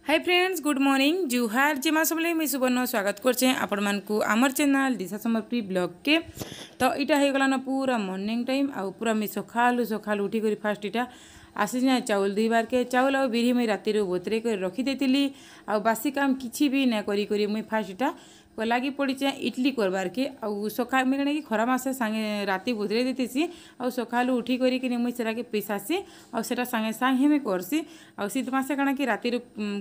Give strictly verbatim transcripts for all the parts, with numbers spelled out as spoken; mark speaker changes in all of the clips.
Speaker 1: हाय friends good morning जुहार जिमा सबले मुझे सुवर्ण स्वागत करछे आपण मानकु आमर चैनल दिशा समर्पी ब्लॉग के। तो इटा हो गला ना पूरा मॉर्निंग टाइम आ पूरा मुझे सकालू सकालू उठी कर फास्ट इटा आसी जाए चाउल दुईबार के चाउल आ बिरी मुई राति बतरे कर रखी देती आ बासी काम किसी भी ना करी करी मुई फास्ट इटा लगी पड़ी इडली करबार के आउ सका मुझे कहीं कि खरा मासे सांगे राति बतरे देती आउ सकालू उठी करी मुई सेटा के पिसासी आउ सेटा सांगे सांगे मुई करसी आउ शीत मासे काଣା कि राति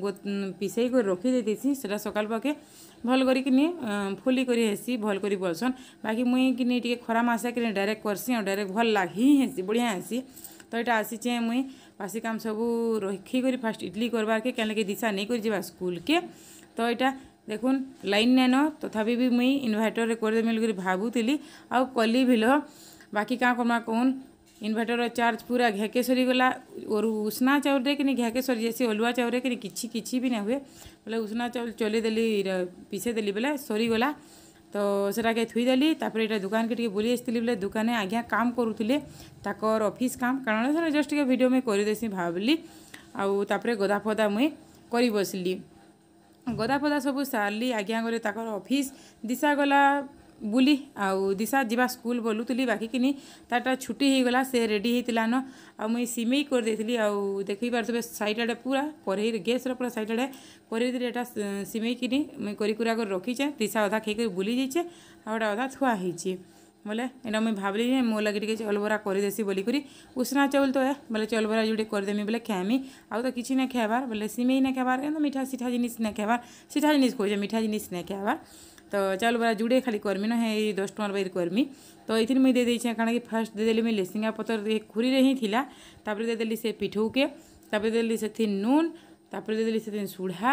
Speaker 1: पिसई कर रखी देती सेटा सकाल पाके भल करी फुली करी हेसी भल करी बोलसन बाकी मुई कि टे खरा मासे कि डायरेक्ट करसी और डायरेक्ट भल लगी हेसी बढ़िया हेसी। तो यहाँ आसीचे मुई बासी काम सब रखी कर फास्ट इडली करबार के क्या दिशा नहीं कर जा स्कूल के। तो यहाँ देखुन लाइन नैन तथापि भी मुई इन्वर्टर कर मिल भावुली आउ कली भी बाकी क्या करमा कौन इन्वर्टर चार्ज पूरा घेके सरीगला और उष्णा चाउल रे कि घेके सरी जैसे अलुआ चाउल रे कि किछि किछि भी ना हुए बोले उष्णा चाउल चले देली पीसे देली बोले सरीगला। तो सेटा के थुईदेली तापर यहाँ दुकान के बुली आसती बोले दुकान आज्ञा काम करुले ताकर ऑफिस काम कारण से जस्ट टे वीडियो में करदेसी भाविली आउ तापर गदा फदा मुई कर बसली गदा फदा सब सारली आज्ञा गले ताकर ऑफिस दिशा गला बुली आउ दिशा जीवा स्कूल बोलूली बाकी कि ताटा छुट्टी हो गला से रेडी होता न आ मुई सिमेई कर देती आउ देखी पारे साइड आड़े पूरा कढ़ई गैस पूरा साइड आड़े कर सिमेई कि मुई करा कर रखीचे दिशा अधा खाई बुली जाइए आउटा अधा थुआ होइए बोले यहाँ मुझे भाविली मो लगे टे चाउल बरा करदेसी बोलिकी उष्णा चाउल तो है बोले चाउल बरा जोड़े करदेमी बोले खाएमी आउ तो किसी ना खाबार बोले सिमेई ना खाबार क्या मीठा सीठा जिनिस ना खाबार सीठा जिनिस खोजे मीठा जिनिस ना खाबार। तो चाउल बरा जुड़े खाली कर्मी ना है दस टकर बाहर कर्मी। तो ये मुझे दे देछे कारण कि फास्ट देदेली मुझे लेसिंगा पतर खुरी ही थिला तापर देदेली से पिठू के तापर देदेली से नून तापर देदेली से सुढ़ा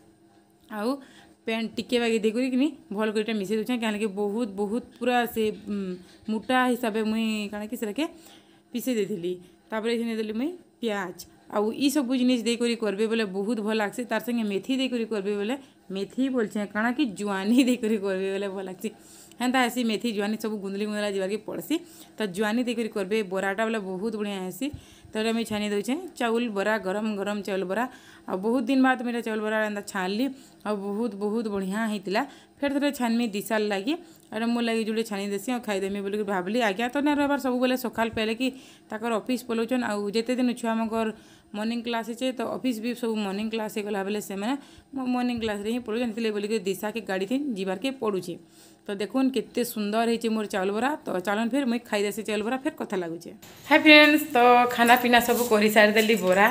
Speaker 1: आउ पेन टिके बागे देकर कि भल कर मिसई दूचे क्या बहुत बहुत पूरा से मोटा हिसाब से मुई काଣା कि सेटाके पिसे देली तापर ये देली मुई प्याज आउ ई सब जिनिस देकर करबे बोले बहुत भल लागसी तार संगे मेथी देकर करबे बोले मेथी बोलछे काଣା कि जुआनी देकर करबे बोले भल लागसी हेन्ता हेसी मेथी जुआनी सब गुंदली गुंदला जीवार के पड़सी। तो जुआनी देकर करबे बराटा बोले बहुत बढ़िया हेसी। तो ये मुझे छानी दूचे चाउल बरा गरम गरम चाउल बरा आ बहुत दिन बाद मेरा चाउल बरा एंता छानली आ बहुत बहुत बढ़िया होता फिर थे छानमी दिशा लगी और मोर लगे जोड़े छानी देसी और खाईदेमी बोल भाविली आज्ञा तो नहीं रहा सब बोले सकाल पहले कि ताकर ऑफिस पलाउन आउ जिते दिन छुआ मगर मॉर्निंग क्लास है तो ऑफिस भी सब मॉर्निंग क्लास गला बेले से मॉर्निंग क्लास रे ही पढ़ुन बोलिक दिशा के गाड़ी थी जीवार के पड़ुचे। तो देखुन केते सुंदर है मोर चाउल बरा। तो चलन फिर मुई खाईदेसी चाउल बरा फिर कथा लगुचे। हाय फ्रेंड्स तो खाना पीना सब कर सारी देली बरा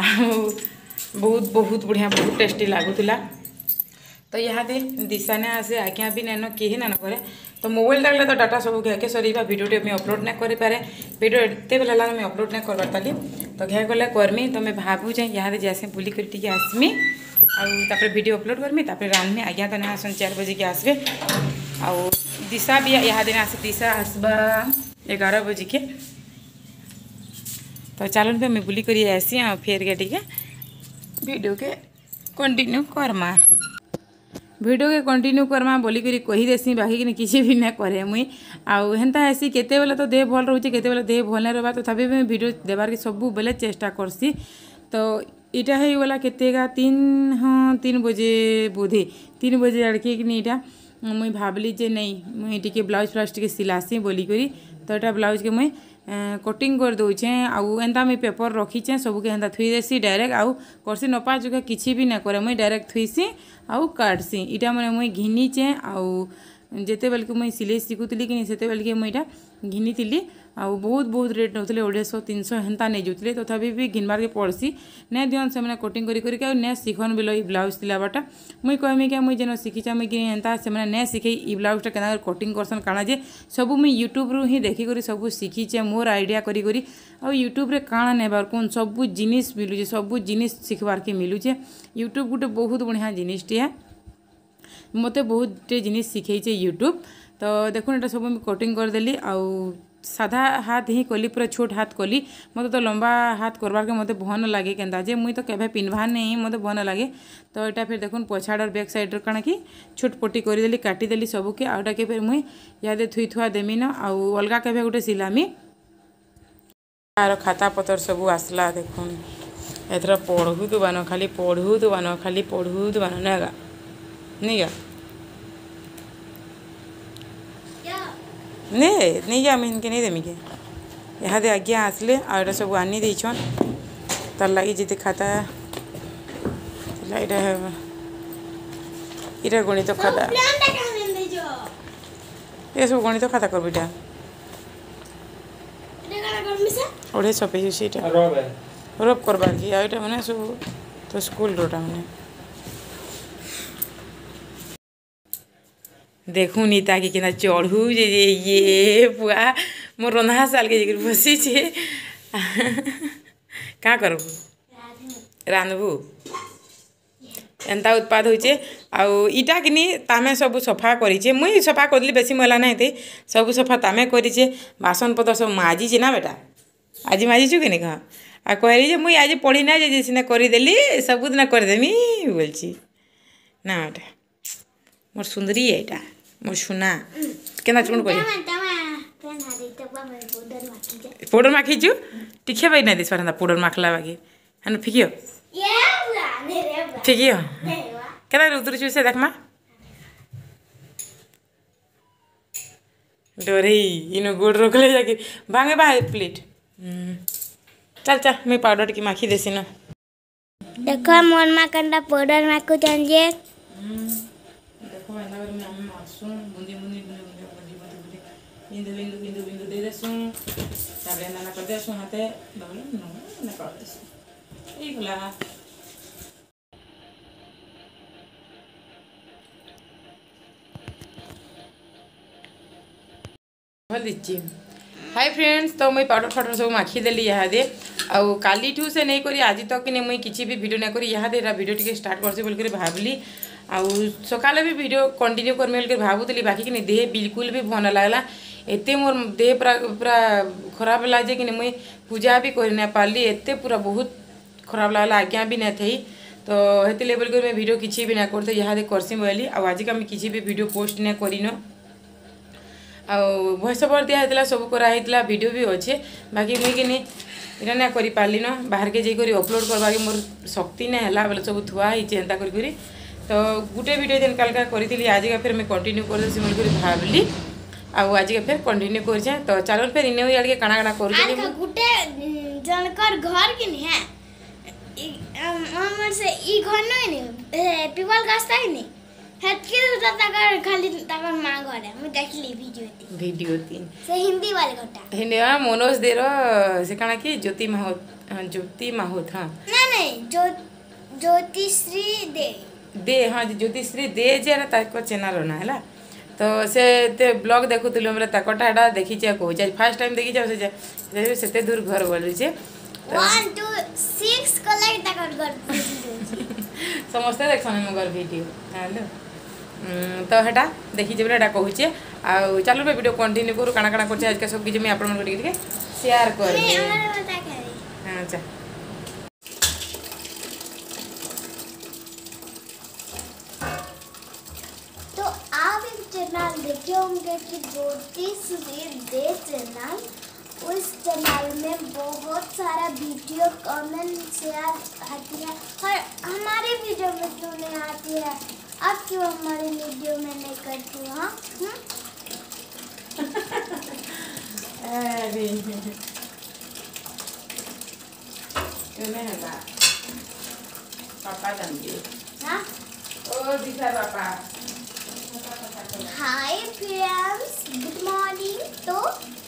Speaker 1: बहुत बहुत बढ़िया बहुत टेस्टी लगुला। तो यहाँ दे दिशा ने आसे आज्ञा भी नैन कहीं ना करे तो मोबाइल लगला तो डाटा सब घेके सरीबा वीडियो मुझे अपलोड ना कर पारे वीडियो एते बेला मुझे अपलोड ना कर पारताली तो घे गले करमी तो मैं भावुचे यहाँ दे जैसे बुली कर टी आसमी आउ वीडियो अपलोड करमी तापर रांधमी आज्ञा तो नहीं आसन चार बजे के आसबे आउ दिशा भी यहाँ दिन आस दिशा आसबा ग्यारह बजे के। तो चलन पे मैं बुली कर आसी फिर के टी वीडियो के कंटिन्यू करमा वीडियो के कंटिन्यू करमा बोली करी कही देसी बाकी कि किसी भी ना करे मुई आउ हेन्ता हेसी केते बेले तो देह भल रोचे केते बेले देह भल नहीं रहा तथापि तो वीडियो देवार के सब बेले चेष्टा करसी। तो इटा हो गला केतेगा तीन हाँ तीन बजे बोधे तीन बजे आड़के कि इटा मुई भावली जे नहीं मुई टिके ब्लाउज फ्लाउज टिके सिलासी बोली करी। तो यहाँ ब्लाउज के मुई कटिंग कर दौचे आउ एंता मुई पेपर रखीचे सबके हेन्ता थुई देसी डायरेक्ट आउ करसी नपा जुका किसी भी ना करे मुई डायरेक्ट थुईसी आउ काटसी इटा मैंने मुई घिनीचे आउ जिते बेल के मुई सिलाई शिखुली कि से बेल के मुईटा घिनी आउ बहुत बहुत रेट नौले अढ़ेश तीन सौ हेन्ता नहीं जाऊे तथापि भी घिनबार के पड़सी नहीं दिहन से कटिंग करी ने शिखन बिल ई ब्लाउज सिलाबाटा मुई कहमी क्या मुई जेन शिखीचा मुई कि हेन्ता से नहीं शिखे ई ब्लाउजटा केना कटिंग करसन काଣା जे सब मुई यूट्यूब रु ही देखिक सब शिखीचे मोर आइडिया करी करी आ यूट्यूब रे काଣା नेबार कौन सब जिनिस मिलूचे सब जिनिस शिखबार के मिलूचे यूट्यूब गोटे बहुत बढ़िया जिनिसटे है मते बहुत जिनिस शिखेचे यूट्यूब। तो देखो ये सब मुझे कटिंग करदेली आउ साधा हाथ ही कली पूरा छोट हाथ कली मत तो लंबा हाथ करवार के मत भन लगे केन्ता जे मुई तो केभे पिन्भा नहीं मत भन लगे। तो यहाँ फिर देखो पछाड़ बैक साइड काଣା कि छोट पट्टी करदेली काटिदेली सबके आउटा के फिर मुई इे थुई थुआ देमी न आउ अलगा केभे गोटे सिलामी तार खाता पतर सब आसला देखुन एथर पढ़ू तो बानो खाली पढ़ू तो बानो खाली पढ़ू तो बानो ना गा नहीं गा नहीं नहीं जा मैं इनके नहीं देमी के यहाँ दे आज्ञा आसले और सब आनी देछन तार लगी जिते खाता इटा है इटा गणित खाता ये सब गणित खाता कर बेटा ओढ़े सफे सीटा रब करबार की आईटा माने सब तो स्कूल रोटा माने देखू नीता कि किना चढ़ू जे ये पुआ मोर रंधा साल के जिगर बसी छे का करबू रांधबू एंता उत्पाद होइचे आउ इटा किनी तामे सब सफा करिचे मुई सफा करली बेसी मैला नहीं थे सब सफा तामे करिचे बासन पत्र सब माजी छे ना बेटा आज माजी छु किनी कह आ कहली जे मुई आज पढ़ी ना जे सिने करि देली सब दिन कर देमी बोलची ना बेटा मोर सुंदरी है एटा मोर सुना केना चुन करी पाउडर माखी छु टिखे भाई ना दिस परंदा पाउडर माखला बाकी हन फिकियो फिकियो केना उतर छु से देखमा डरे इनो गोड़ रोकले जाके भांगे बा प्लेट चल चल मैं पाउडर की माखी देसी ना
Speaker 2: देखो मोर मा कंडा पाउडर माखु चंजे
Speaker 1: देखो मैं ना में हम मासू बुंदी बुंदी बुंदी बुंदी बिंदु बिंदु बिंदु बिंदु दे देसु ताबे ना ना कर देसु हाथे दबले न ना कर देसु इगला भल दिची हाय फ्रेंड्स तो मुई पाउडर फाउडर सब माखी देली यहाँ दे आउ काली ठू से नहीं करी आज तक कि मुई किसी भी वीडियो नहीं करी यहाँ दे वीडियो टी स्टार्ट करसी बोल कर भावली आउ सकाले भी वीडियो कंटिन्यू करमे बोल भावुली बाकी कि देह बिल्कुल भी भल लगला एते मोर देह पूरा पूरा खराब लगे कि मुई पूजा भी कर ना पारली एते पूरा बहुत खराब लगला आज्ञा भी नहीं थी तो हेते बोल कर वीडियो किसी भी ना करते यहाँ दे करसी बोली आज का किसी भी वीडियो पोस्ट नहीं करिन वॉइस ओवर दिया है सब कराई वीडियो भी अच्छे बाकी मुई कि इटा ना कर पारली न बाहर के जाकर अपलोड करवा के मोर शक्ति नहीं है बोले सब थुआ ही एंता करी तो गोटे वीडियो दिन कालका करी आज का फिर मैं कंटिन्यू कर बोल भावली आज का फिर कंटिन्यू कर तो चलो फिर इन्हें यार के काना काना कर
Speaker 2: गुटे जनकर घर के नहीं है हमर से ई घर नहीं नहीं पीपल गाछ ताई नहीं हेतकी होता तकर खाली तकर मां घर है मैं देखली वीडियो तीन
Speaker 1: वीडियो तीन
Speaker 2: से हिंदी वाले घटा
Speaker 1: हिंदी आ मनोज देरो से काना की ज्योति माहौत ज्योति माहौत हां
Speaker 2: ना नहीं जो ज्योतिश्री दे
Speaker 1: दे हां ज्योतिश्री दे जे ताको चैनल ना हला तो से ते ब्लॉग देखुतलु हमरे ताकोटा देखि जे को जे फर्स्ट टाइम देखि जे से सेते दूर घर बोली जे
Speaker 2: वन टू सिक्स कलर तकर घर
Speaker 1: समस्त देखछन हम घर वीडियो हेलो तो हेटा देखी जे बेटा कहूचे आ चलो बे वीडियो कंटिन्यू करू काना काना करछे आज के सब किछ मैं आपन मन के शेयर कर दे हां अच्छा
Speaker 2: तो आप एक चैनल देखे होंगे कि ज्योतिश्री दे चैनल उस चैनल में बहुत सारा वीडियो कमेंट शेयर आती है और हमारे वीडियो में क्यों नहीं आती है अब क्यों हमारे वीडियो में नहीं करती हो हाँ
Speaker 1: अरे क्यों नहीं है पापा जानते
Speaker 2: हाँ
Speaker 1: ओ दिखा पापा
Speaker 2: हाय फ्रेंड्स गुड मॉर्निंग तो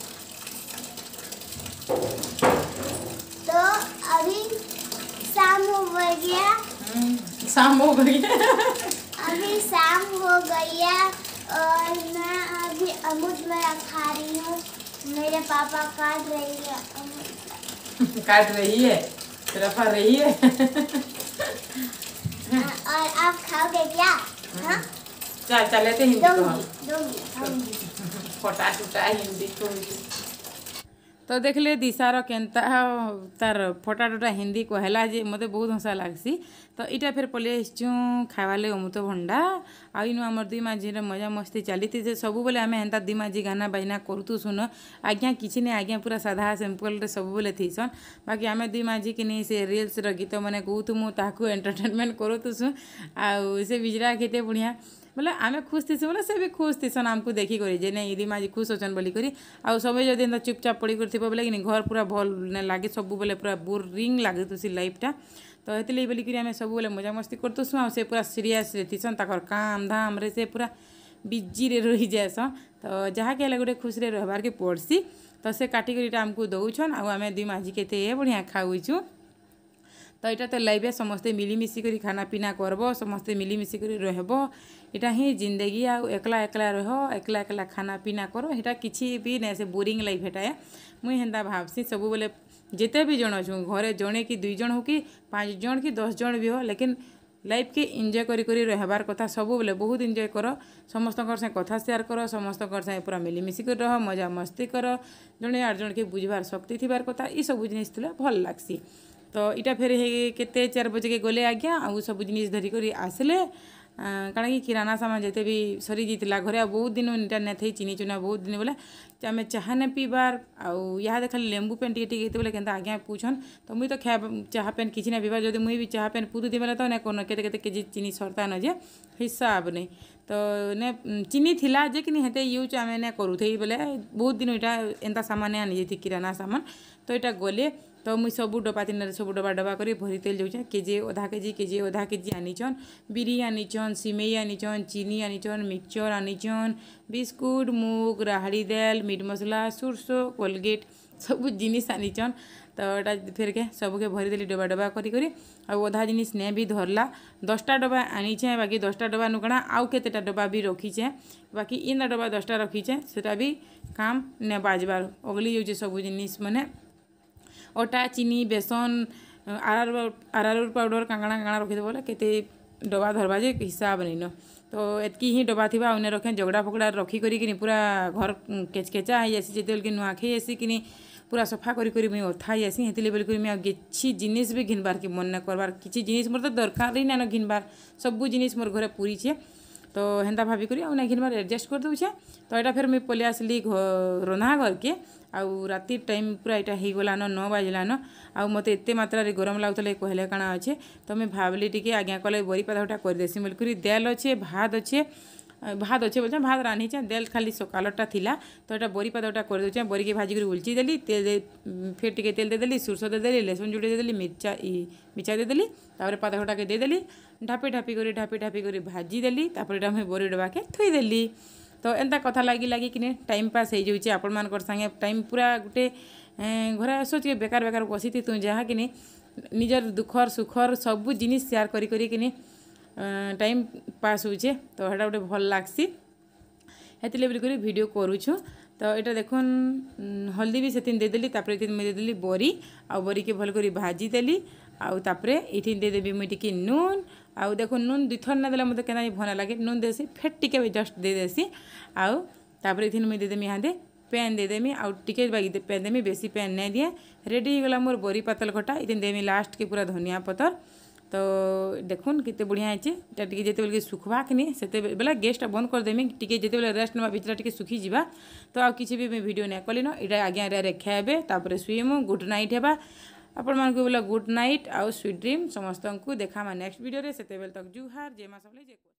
Speaker 2: तो अभी शाम हो गया
Speaker 1: शाम हो गई
Speaker 2: अभी शाम हो गई है और मैं अभी अमरूद मेरा खा रही हूँ मेरे पापा काट रही है अमरूद
Speaker 1: काट रही है रफा रही है
Speaker 2: और आप खाओगे क्या हाँ
Speaker 1: चल चले थे हिंदी को
Speaker 2: दूंगी दूंगी
Speaker 1: फोटा टूटा हिंदी को तो देख ले दिशार केनता तार फोटा टोटा हिंदी कहला जे मते बहुत हंसा लागसी तो इटा फिर पलि आसचुँ खाइबार लगे अमृतभंडा आ इनु आमर दुई माझी मजा मस्ती चली थी सब बेले आम एंता दुई माझी गाना बाजना करूँ सुन आज्ञा किसी नहीं आज्ञा पूरा साधा सिंपल सब बेले थीसन बाकी आम दुई माझी कि नहीं से रिल्स गीत मैंने कहूँ ताकू एंटरटेनमेंट करूँ आउ से बिजरा केते बढ़िया बोले आम खुश थी बोले से भी खुश थीसन आमको देखिक जे नहीं दी माझी खुश अच्छन बोलिक आउ सब जब एंता चुपचाप पड़ी कर बोले कि घर पूरा भल नहीं लगे सब बेले पूरा बोरिंग लगे तुसी लाइफटा तो ये बोलिक आम सब बेले मजा मस्ती करतुसु आ से पूरा सीरीयस थीसन ताकर काम धाम रे से पूरा बिजी रे रही जाएसन तो जहाँ के गोटे खुशी रे रहबार के पड़सी तो से काटिक आमको दौछन आम दुई माझी केते बढ़िया खाऊचु तो यहाँ तो लाइफ समस्ते मिलीमिशी कर खाना पीना करब समस्ते मिलीमिशी कर रहब यहाँ ही जिंदगी आ एकला एकला रह एकला एकला खाना पीना कर यहाँ किसी भी नहीं से बोरिंग लाइफ है मुई हेन्ता भावसी सब बेले जिते भी जन अच्छु घरे जड़े कि दुई जन हो कि पाँच जन कि दस जन भी हो लेकिन लाइफ के एंजॉय करी करी रहबार कथा सब बेले बहुत एंजॉय कर समस्त से कथा शेयर कर समस्त से पूरा मिलीमिशी कर रह मजा मस्ती कर जड़े आठ जन के बुझबार शक्ति थिबार कथा ये सब जिनिस भल लागसी तो इटा फिर केते चार बजे के गले आज्ञा आउ सब जिनिस धरिक आसले कारण कि किराना सामान जिते भी सरी जाता घरे बहुत दिन इटा नहीं थी चीनी चुना बहुत दिन बोले आम चाह नहीं पीबार आउ यहाँ खाली लेंबू पेन टी टी बोले के आज्ञा पूछन तो मुई तो खा चाह पेन किसी ना पीबार जब मुई भी चाह पेन पुदुदी बेले तो नहीं कौन केते केते केजी चीनी सरता न जे हिसाब नहीं तो ने चीनी थिला जे कि हेते यूज आम नहीं करूँ बोले बहुत दिन यहाँ एंता सामान आनी जाती किराना सामान तो यहाँ गले तो मुई सब डबा तीन सब डबा डबा कर भरी तेल जाऊे केजे अधा केजी केजी अधा केजी आनीचन बिरी आनीचन सिमेई आनीचन चीनी आनीचन मिक्सचर आनीचन बिस्कुट मुग राहड़ी दाल मीट मसला सुरसो कोलगेट सब जिनिस आनीचन तो यहाँ फिर के सबके भरी देली डबा डबा करी करी आउ अधा जिनिस ने भी धरला दसटा डबा आनीचे बाकी दसटा डबा नुकड़ा आउ केतेटा डबा भी रखीचे बाकी इन डबा दसटा रखीचे सेटा भी काम ने बाजबार अगली जाऊे सब जिनिस माने अटा चीनी बेसन आरारोट आरारोट पाउडर कांगणा कांगणा रखीदे बोले केते डबा धरवा जे हिसाब नहीं न तो एतकी ही डबा थी उन्हें रखें झगड़ा फगड़ा रखी करी पूरा घर केचकेचा हो जासी जिते कि नुआखाई आसी कि पूरा सफा करी करी मुझे अथा जासी हेतिले बोलिक मुझे किसी जिनिस भी घिनबार कि मन नहीं करबार किसी जिनिस मोर तो दरकार ही ना घिनबार सब जिनिस मोर घरे पूरी छे तो हेन्ता भाभी करी आ घिनबार एडजस्ट कर दूचे तो यहाँ फिर मुझे पलि आसली रंधा घर के आउ राति टाइम पूरा यहाँ हो गलान नौ बाजिलान आ मत एत मात्रा गरम लगुले कहले काଣା अच्छे तो मुझे भावली टी आज्ञा कले बरी पाताटा करदेसी बोलिक दाल अच्छे भात अच्छे भात अच्छे बोलचे भात रांधीचे दाल खाली सकालटा थिला तो यहाँ बरी पाताटा कर दूचे बरी के भाजिक उलची देली तेल दे फिर टी तेल देदेली सुरस देदेली लहसुन जुड़ी देदेली मिर्चा मिर्चा देदेली तापर पाताटा के देदेली ढापी ढापी कर ढापी ढापी कर भाजी देली तापर मुझे बरी डबा के थोईदेली तो एंता कथा लगी लगी कि टाइम पास हो जाऊे आपण मान संगे टाइम पूरा गोटे घरे सोच बेकार बेकार बसी थी तू जहाँ कि निजर दुखर सुखर सब जिनिस शेयर करी करी कि टाइम पास होचे तो हेटा गोटे भल लागसी हेतिले बोलिक वीडियो करूछु तो यहाँ देखुन हल्दी भी से देदेली तापर ये मुझे देदेली बरी आ बरी के भल करी भाजी देली आउ तापरे ये देदेवी मुझे टी नून आउ देखो नून दुई थर ना देला मतलब केना भल लगे नून देसी फेट टिके जस्ट दे देसी आउ तापर ये मुझे देदेमी यहाँ दे पैन देदेमी आउ टिके बागी पैन देमी बेसी पैन नहीं दिए रेडी हो गला मोर बरी पातल खटा ये देमी लास्ट के पूरा धनिया पतर तो देखुन कितने बढ़िया है टी जिते सुखवा कि नहीं से बेला गैसटा बंद करदेमी टी जिते रेस्ट ना भितर टी सुखी जा तो आ किसी भी वीडियो नहीं कली न यहाँ आज्ञा खाइबे तापर शुईमु गुड नाइट है आपण मानक बोला गुड नाइट आउ स्वीट ड्रीम समस्त को देखा नेक्स्ट वीडियो रे सेते बेल तक जुहार जय मां सबले जय।